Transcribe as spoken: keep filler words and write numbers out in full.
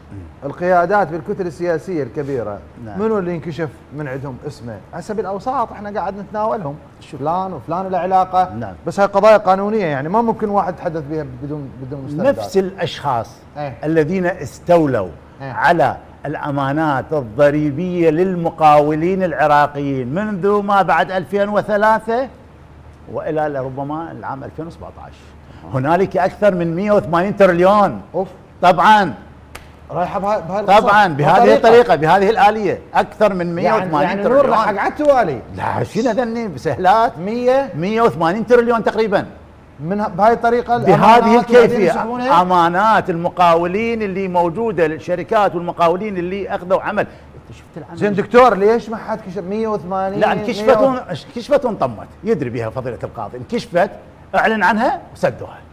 القيادات بالكتل السياسيه الكبيره، نعم. منو اللي انكشف من عندهم اسمه؟ على سبيل الاوساط احنا قاعد نتناولهم، فلان وفلان له علاقه. نعم. بس هاي قضايا قانونيه، يعني ما ممكن واحد يتحدث بها بدون بدون مستندات. نفس الاشخاص ايه؟ الذين استولوا ايه؟ على الامانات الضريبيه للمقاولين العراقيين منذ ما بعد ألفين وثلاثة والى ربما العام ألفين وسبعة عشر. هنالك اكثر من مئة وثمانين تريليون. اوف. طبعا رايحه بهاي طبعا بهذه الطريقه بهذه الاليه اكثر من مئة وثمانين يعني تريليون. نور حق على التوالي. لا شنو ذني بسهلات مئة مئة وثمانين تريليون تقريبا من بهاي الطريقه بهذه الكيفيه. امانات المقاولين اللي موجوده للشركات والمقاولين اللي اخذوا عمل. انت شفت العمل زين دكتور ليش ما حد كشف مئة وثمانين؟ لا انكشفت انكشفت وانطمت. يدري بها فضيله القاضي، انكشفت اعلن عنها وسدوها.